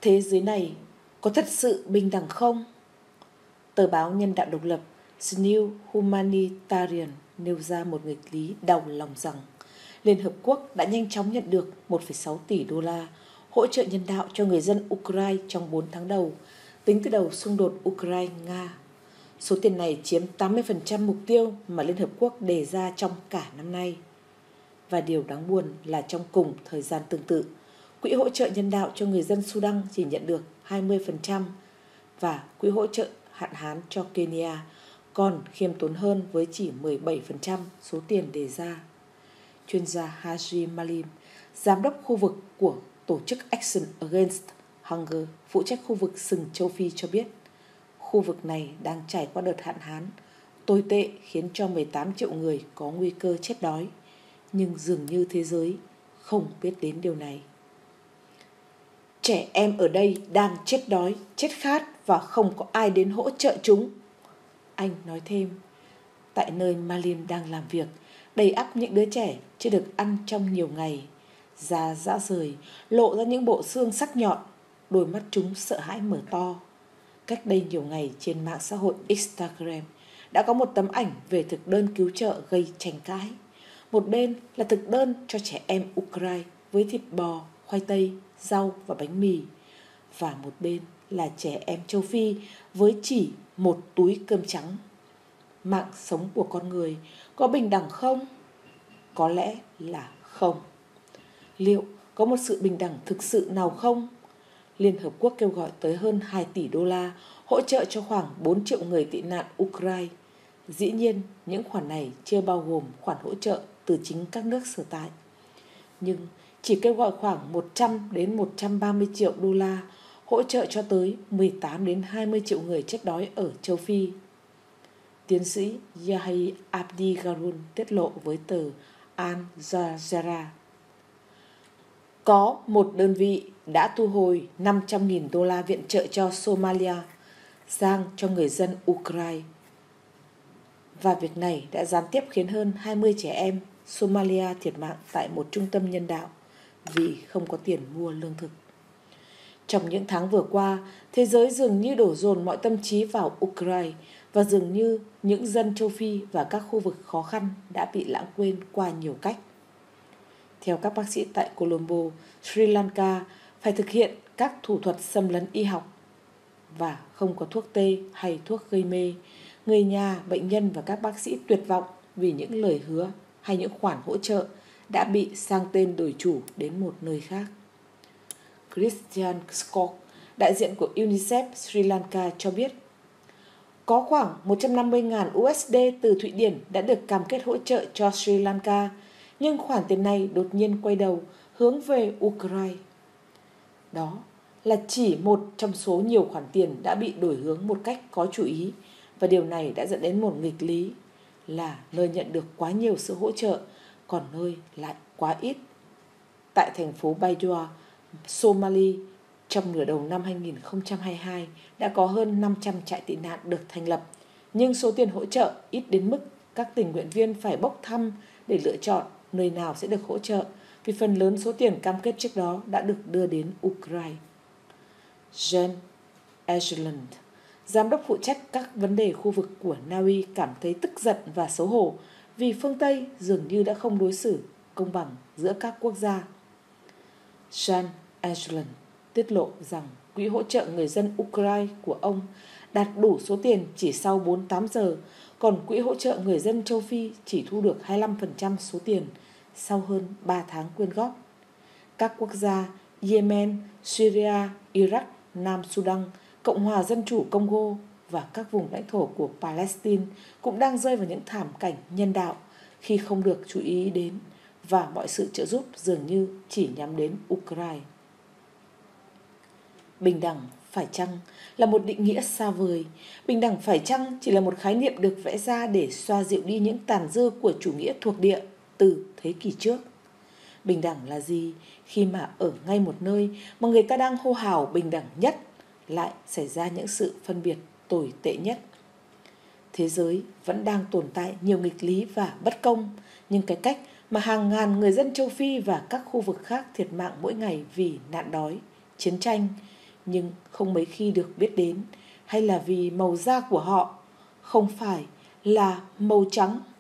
Thế giới này có thật sự bình đẳng không? Tờ báo nhân đạo độc lập The New Humanitarian nêu ra một nghịch lý đau lòng rằng Liên Hợp Quốc đã nhanh chóng nhận được 1,6 tỷ đô la hỗ trợ nhân đạo cho người dân Ukraine trong 4 tháng đầu, tính từ đầu xung đột Ukraine-Nga. Số tiền này chiếm 80% mục tiêu mà Liên Hợp Quốc đề ra trong cả năm nay. Và điều đáng buồn là trong cùng thời gian tương tự, Quỹ hỗ trợ nhân đạo cho người dân Sudan chỉ nhận được 20% và Quỹ hỗ trợ hạn hán cho Kenya còn khiêm tốn hơn với chỉ 17% số tiền đề ra. Chuyên gia Haji Malim, giám đốc khu vực của tổ chức Action Against Hunger, phụ trách khu vực sừng châu Phi cho biết, khu vực này đang trải qua đợt hạn hán tồi tệ khiến cho 18 triệu người có nguy cơ chết đói, nhưng dường như thế giới không biết đến điều này. Trẻ em ở đây đang chết đói, chết khát và không có ai đến hỗ trợ chúng. Anh nói thêm, tại nơi Malim đang làm việc, đầy ắp những đứa trẻ chưa được ăn trong nhiều ngày, da rã rời, lộ ra những bộ xương sắc nhọn, đôi mắt chúng sợ hãi mở to. Cách đây nhiều ngày trên mạng xã hội Instagram đã có một tấm ảnh về thực đơn cứu trợ gây tranh cãi. Một bên là thực đơn cho trẻ em Ukraine với thịt bò, khoai tây, rau và bánh mì. Và một bên là trẻ em châu Phi với chỉ một túi cơm trắng. Mạng sống của con người có bình đẳng không? Có lẽ là không. Liệu có một sự bình đẳng thực sự nào không? Liên Hợp Quốc kêu gọi tới hơn 2 tỷ đô la hỗ trợ cho khoảng 4 triệu người tị nạn Ukraine. Dĩ nhiên, những khoản này chưa bao gồm khoản hỗ trợ từ chính các nước sở tại. Nhưng chỉ kêu gọi khoảng 100 đến 130 triệu đô la hỗ trợ cho tới 18 đến 20 triệu người chết đói ở châu Phi. Tiến sĩ Yahi Abdi Garun tiết lộ với tờ Al Jazeera. Có một đơn vị đã thu hồi 500.000 đô la viện trợ cho Somalia sang cho người dân Ukraine. Và việc này đã gián tiếp khiến hơn 20 trẻ em Somalia thiệt mạng tại một trung tâm nhân đạo vì không có tiền mua lương thực. Trong những tháng vừa qua, thế giới dường như đổ dồn mọi tâm trí vào Ukraine và dường như những dân châu Phi và các khu vực khó khăn đã bị lãng quên qua nhiều cách. Theo các bác sĩ tại Colombo, Sri Lanka phải thực hiện các thủ thuật xâm lấn y học và không có thuốc tê hay thuốc gây mê. Người nhà, bệnh nhân và các bác sĩ tuyệt vọng vì những lời hứa hay những khoản hỗ trợ đã bị sang tên đổi chủ đến một nơi khác. Christian Scott, đại diện của UNICEF Sri Lanka cho biết, có khoảng 150.000 USD từ Thụy Điển đã được cam kết hỗ trợ cho Sri Lanka, nhưng khoản tiền này đột nhiên quay đầu hướng về Ukraine. Đó là chỉ một trong số nhiều khoản tiền đã bị đổi hướng một cách có chủ ý, và điều này đã dẫn đến một nghịch lý là nơi nhận được quá nhiều sự hỗ trợ, còn nơi lại quá ít. Tại thành phố Baidoa, Somali, trong nửa đầu năm 2022 đã có hơn 500 trại tị nạn được thành lập, nhưng số tiền hỗ trợ ít đến mức các tình nguyện viên phải bốc thăm để lựa chọn nơi nào sẽ được hỗ trợ, vì phần lớn số tiền cam kết trước đó đã được đưa đến Ukraine. Jen Egeland, giám đốc phụ trách các vấn đề khu vực của Na Uy, cảm thấy tức giận và xấu hổ vì phương Tây dường như đã không đối xử công bằng giữa các quốc gia. Jen Egeland tiết lộ rằng quỹ hỗ trợ người dân Ukraine của ông đạt đủ số tiền chỉ sau 48 giờ, còn quỹ hỗ trợ người dân châu Phi chỉ thu được 25% số tiền sau hơn 3 tháng quyên góp. Các quốc gia Yemen, Syria, Iraq, Nam Sudan, Cộng hòa Dân chủ Congo và các vùng lãnh thổ của Palestine cũng đang rơi vào những thảm cảnh nhân đạo khi không được chú ý đến, và mọi sự trợ giúp dường như chỉ nhắm đến Ukraine. Bình đẳng phải chăng là một định nghĩa xa vời? Bình đẳng phải chăng chỉ là một khái niệm được vẽ ra để xoa dịu đi những tàn dư của chủ nghĩa thuộc địa từ thế kỷ trước? Bình đẳng là gì khi mà ở ngay một nơi mà người ta đang hô hào bình đẳng nhất lại xảy ra những sự phân biệt tồi tệ nhất? Thế giới vẫn đang tồn tại nhiều nghịch lý và bất công, nhưng cái cách mà hàng ngàn người dân châu Phi và các khu vực khác thiệt mạng mỗi ngày vì nạn đói, chiến tranh, nhưng không mấy khi được biết đến, hay là vì màu da của họ không phải là màu trắng